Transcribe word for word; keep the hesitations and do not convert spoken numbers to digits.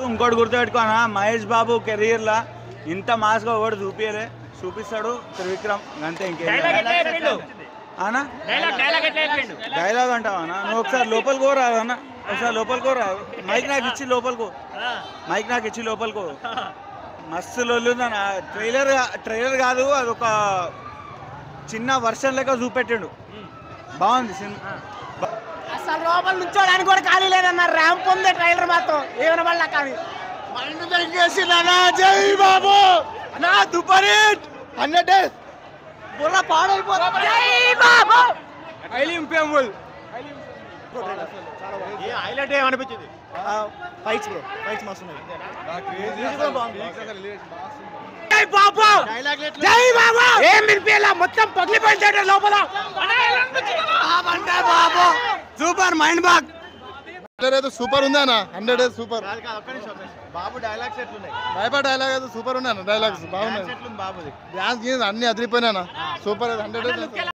ఇంకోటి గుర్తుపెట్టుకోనా, మహేష్ బాబు కెరీర్లో ఇంత మాస్గా ఒకటి చూపించలే, చూపిస్తాడు త్రివిక్రమ్ అంతే. ఇంకేం అన్నా డైలాగ్ అంటావా అన్న? నువ్వు ఒకసారి లోపలికి కో రాదు అన్న, ఒకసారి లోపలికి కో రాదు. మైక్ నాకు ఇచ్చి లోపలికో, మైక్ నాకు ఇచ్చి లోపలికో. మస్తు లొల్లుందన్న. ట్రైలర్ ట్రైలర్ కాదు, అదొక చిన్న వర్షన్ లెక్క చూపెట్టాడు. బాగుంది సినిమా. అసలు లోపల నుంచోడానికి కూడా ఖాళీ లేదన్న, ర్యాంప్ ఉంది ట్రైలర్ మాత్రం ఏమైనా వల్ల కానీ జై బాబు నా సూపర్ హిట్ హండ్రెడ్ డేస్ బుర్ర పాడైపోతా. జై బాబు హైలైట్ ఏమనిపించింది? ఫైట్స్ బ్రో, ఫైట్స్ మస్తు ఉన్నాయి. జై బాబు జై బాబు ఏం వినిపియాల, మొత్తం పగిలిపోయింది లోపల. బాబు సూపర్ మైండ్ బాగ్ సూపర్ ఉంది అన్న. Hundred days super. Babu dialogues ఎట్లున్నాయి? భయపడ డైలాగ్ అయితే సూపర్ ఉన్నాయి అన్న. డైలాగ్స్ బాగున్నాయి. బాబు డాన్స్ అన్ని అదిరిపోయినా సూపర్. Hundred days